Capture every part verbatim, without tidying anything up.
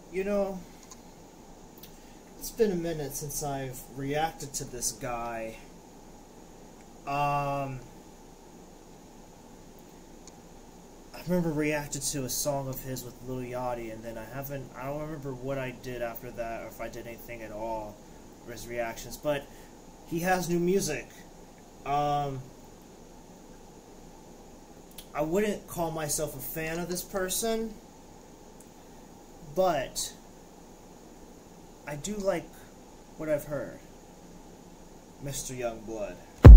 You know, it's been a minute since I've reacted to this guy. Um, I remember reacted to a song of his with Lil Yachty, and then I haven't, I don't remember what I did after that, or if I did anything at all for his reactions, but he has new music. Um, I wouldn't call myself a fan of this person, but I do like what I've heard. Mister Youngblood.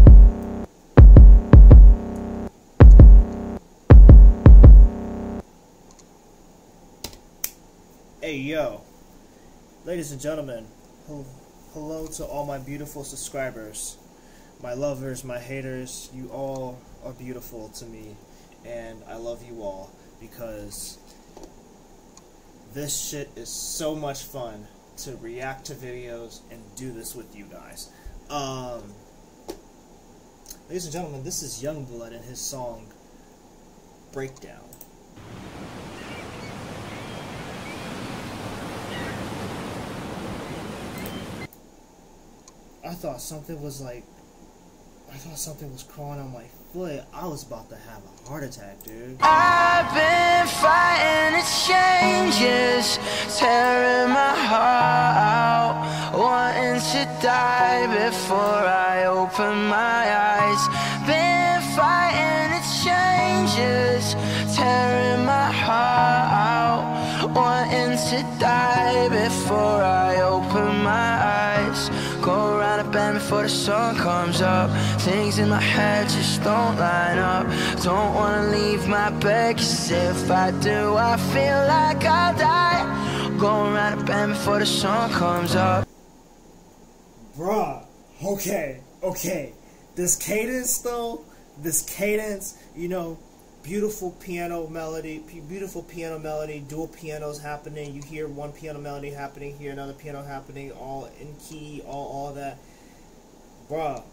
Hey yo, ladies and gentlemen, hello to all my beautiful subscribers, my lovers, my haters. You all are beautiful to me, and I love you all because this shit is so much fun to react to videos and do this with you guys. Um, ladies and gentlemen, this is Youngblood and his song Breakdown. I thought something was like, I thought something was crawling on my foot. I was about to have a heart attack, dude. I've been fighting its changes, tearing my heart out, wanting to die before I open my eyes. Been fighting its changes, tearing my heart out, wanting to die before I open my eyes. Go around a bend before the sun comes up. Things in my head just don't line up. Don't wanna leave my bed, cause if I do, I feel like I'll die. Go around a bend before the sun comes up. Bruh, okay, okay. This cadence though, this cadence, you know, beautiful piano melody, beautiful piano melody, dual pianos happening. You hear one piano melody happening here, another piano happening, all in key, all all that. Bruh.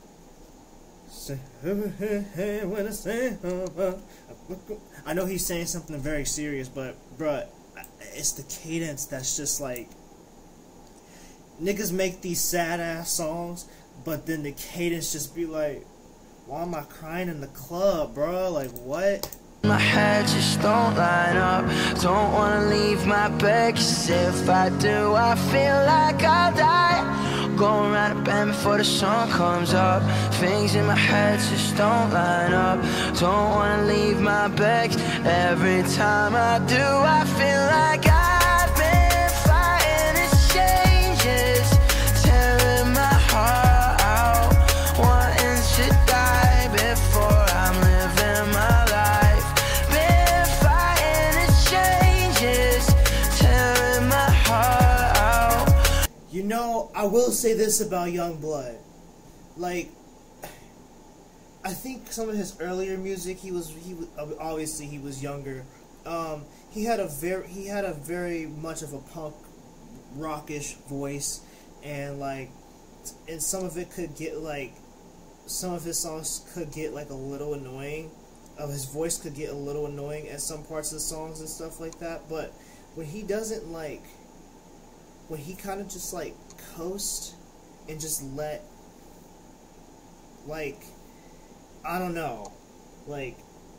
I know he's saying something very serious, but bruh, it's the cadence that's just like, niggas make these sad ass songs, but then the cadence just be like, why am I crying in the club, bro? Like, what? My head just don't line up. Don't wanna leave my bed, cause if I do, I feel like I'll die. Going around a bend before the sun comes up. Things in my head just don't line up. Don't wanna leave my bed, every time I do, I feel like I've been fighting its changes, tearing my heart out, wanting to die before I'm living my life. Been fighting its changes, tearing my heart out. You know, I will say this about Youngblood. Like, I think some of his earlier music, he was he was, obviously he was younger. Um, he had a very he had a very much of a punk rockish voice, and like, and some of it could get like, some of his songs could get like a little annoying. Uh, his voice could get a little annoying at some parts of the songs and stuff like that. But when he doesn't like, when he kind of just like coast and just let, like, I don't know, like,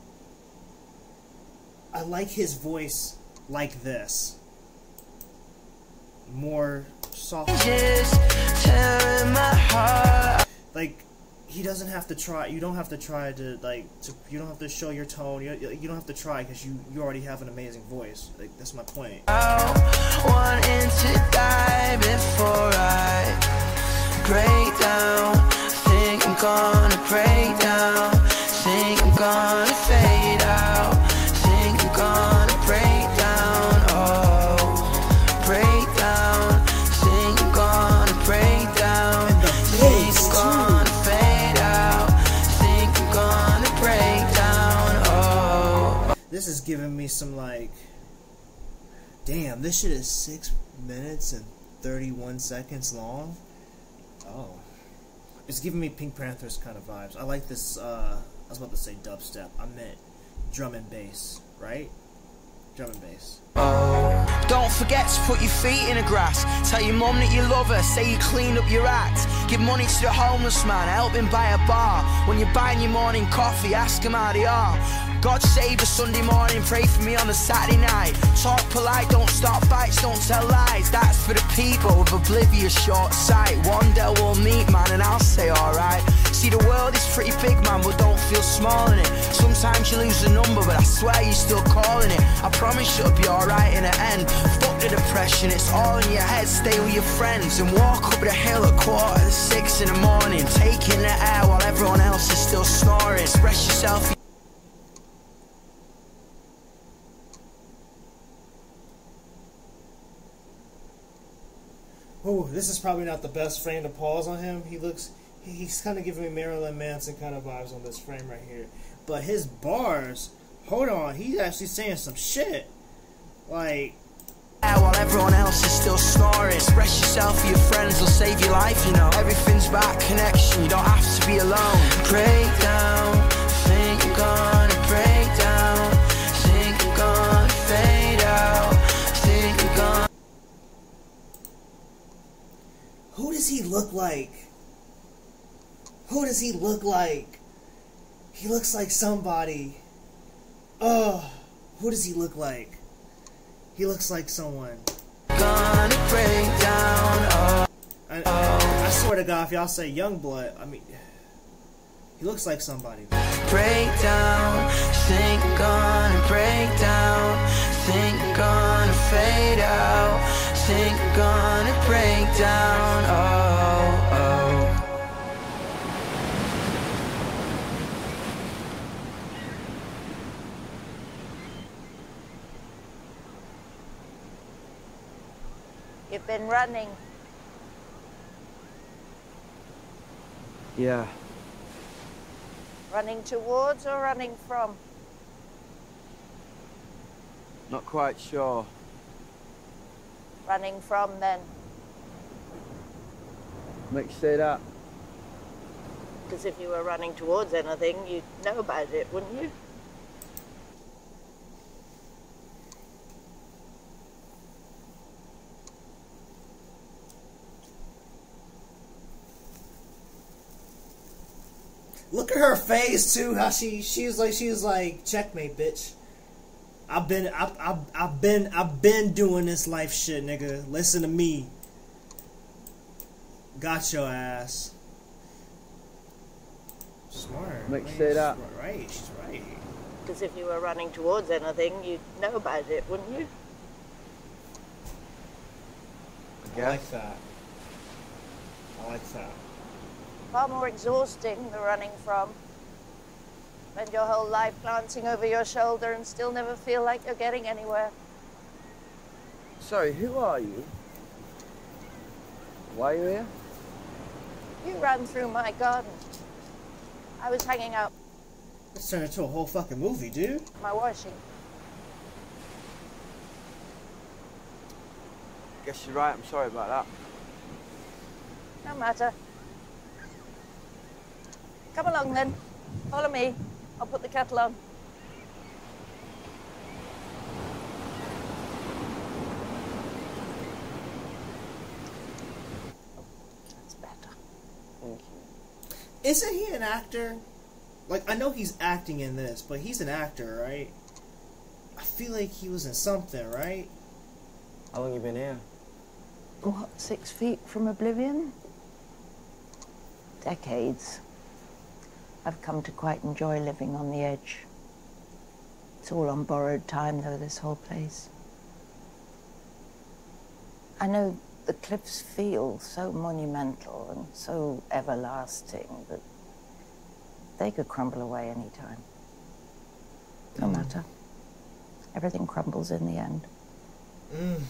I like his voice like this, more soft. Like, he doesn't have to try. You don't have to try to like. To, you don't have to show your tone. You, you don't have to try because you you already have an amazing voice. Like, that's my point. Wanting to die before I break down. Think I'm gonna break down. Think I'm gonna fade out. Think I'm gonna break down. Oh, break down. Think I'm gonna break down. Think I'm gonna fade out. Think I'm gonna break down. Oh. This is giving me some like, damn, this shit is six minutes and thirty-one seconds long. Oh. It's giving me Pink Panthers kind of vibes. I like this, uh, I was about to say dubstep. I meant drum and bass, right? Drum and bass. Oh, Don't forget to put your feet in the grass. Tell your mum that you love her, say you cleaned up your act. Give money to the homeless man, help him buy a bar. When you're buying your morning coffee, ask him how they are. God save a Sunday morning, pray for me on a Saturday night. Talk polite, don't start fights, don't tell lies. That's for the people with oblivious short sight. One day we'll meet, man, and I'll say alright. See, the world is pretty big, man, but don't feel small in it. Sometimes you lose the number, but I swear you're still calling it. I promise you'll be alright in the end. Fuck the depression, it's all in your head. Stay with your friends and walk up the hill at quarter to six in the morning. Taking the air while everyone else is still snoring. Express yourself. Oh, this is probably not the best frame to pause on him. He looks, he's kind of giving me Marilyn Manson kind of vibes on this frame right here. But his bars, hold on, he's actually saying some shit. Like, while everyone else is still snoring. Express yourself, your friends will save your life, you know. Everything's about connection, you don't have to be alone. Break down, think you're gonna break down. Think you're gonna fade out. Think you're gonna... Who does he look like? Who does he look like? He looks like somebody. Oh, who does he look like? He looks like someone. Gonna break down. Oh, I, I, I swear to God, if y'all say Youngblood, I mean, he looks like somebody. Break down. Think you're gonna break down. Think you're gonna fade out. Think you're gonna break down. Oh, oh. You've been running. Yeah. Running towards or running from? Not quite sure. Running from, then. Makes you say that. Because if you were running towards anything, you'd know about it, wouldn't you? Look at her face too. How she she was like she was like checkmate, bitch. I've been I I I've been I've been doing this life shit, nigga. Listen to me. Got your ass. Smart. Makes you say that. Right, she's right. Because if you were running towards anything, you'd know about it, wouldn't you? I guess. I like that. I like that. Far more exhausting, the running from. Spend your whole life glancing over your shoulder and still never feel like you're getting anywhere. Sorry, who are you? Why are you here? You ran through my garden. I was hanging out This turned into a whole fucking movie, dude. my washing. Guess you're right, I'm sorry about that. No matter. Come along then. Follow me. I'll put the kettle on. That's better. Thank you. Isn't he an actor? Like, I know he's acting in this, but he's an actor, right? I feel like he was in something, right? How long you been here? What, six feet from oblivion? Decades. I've come to quite enjoy living on the edge. It's all on borrowed time, though, this whole place. I know the cliffs feel so monumental and so everlasting that they could crumble away any time. No Mm. matter. Everything crumbles in the end. Mm.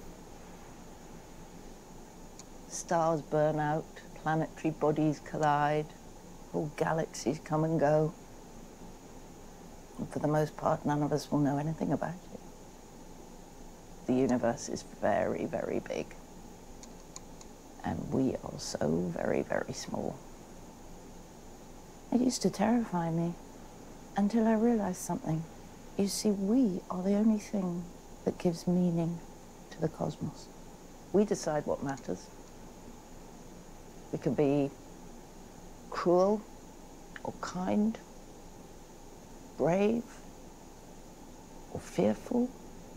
Stars burn out, planetary bodies collide, whole galaxies come and go. And for the most part, none of us will know anything about it. The universe is very, very big. And we are so very, very small. It used to terrify me until I realized something. You see, we are the only thing that gives meaning to the cosmos. We decide what matters. We can be cruel or kind, brave or fearful.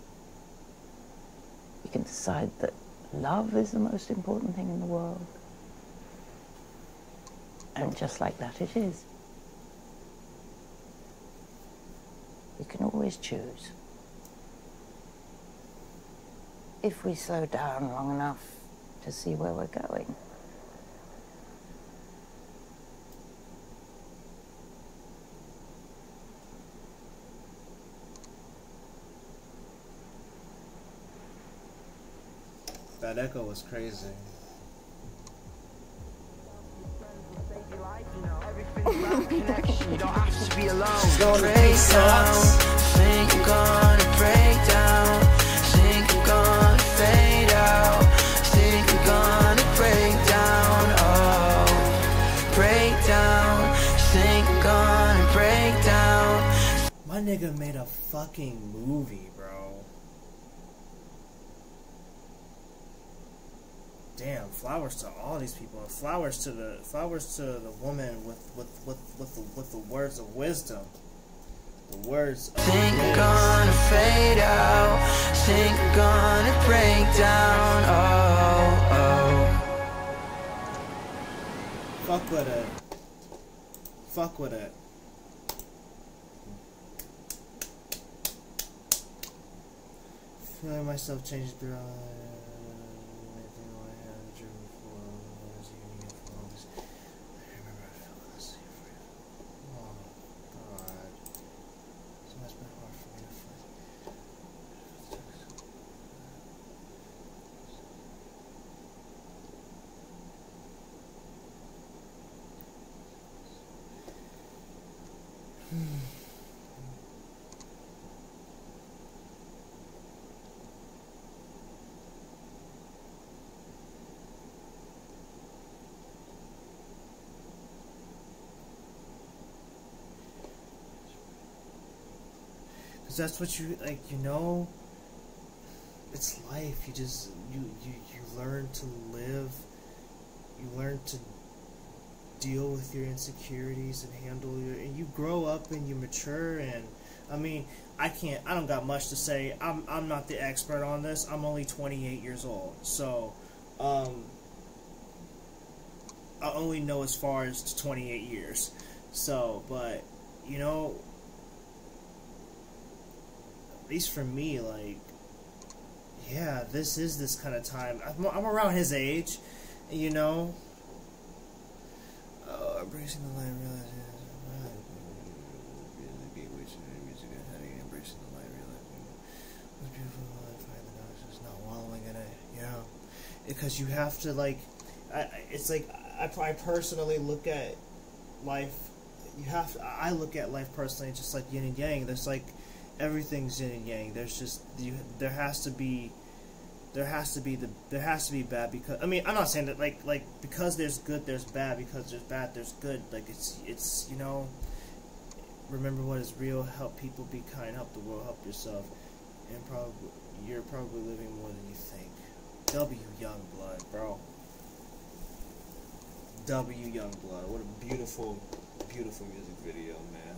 We can decide that love is the most important thing in the world. And just like that it is. We can always choose. If we slow down long enough to see where we're going. That echo was crazy. You don't have to be alone. Going to Break peace down. talks. Think you're gonna break down. Think you're gonna fade out. Think you're gonna break down. Oh, break down. Think you're gonna break down. My nigga made a fucking movie, bro. Damn, flowers to all these people, and flowers to the flowers to the woman with with with with the, with the words of wisdom, the words of Think you're wisdom. gonna fade out. Think you're gonna break down. Oh, oh. Fuck with it. Fuck with it. Feeling myself changing throughout. Cause that's what you like, you know. It's life. You just you you you learn to live. You learn to deal with your insecurities and handle your. And you grow up and you mature. And I mean, I can't. I don't got much to say. I'm I'm not the expert on this. I'm only twenty-eight years old, so um, I only know as far as twenty-eight years. So, but you know. At least for me, like, yeah, this is this kind of time. I'm, I'm around his age, you know. Oh, embracing the light, realizing embracing the light, realizing what's beautiful in life, find the knowledge, just not wallowing in it, you know. Because you have to, like, I, it's like I, I personally look at life. You have to, I look at life personally just like yin and yang. There's like. Everything's yin and yang. There's just you. There has to be, there has to be the there has to be bad because I mean I'm not saying that like like because there's good there's bad, because there's bad there's good. Like it's it's you know. Remember what is real. Help people. Be kind. Help the world. Help yourself. And probably you're probably living more than you think. W Youngblood, bro. W Youngblood. What a beautiful, beautiful music video, man.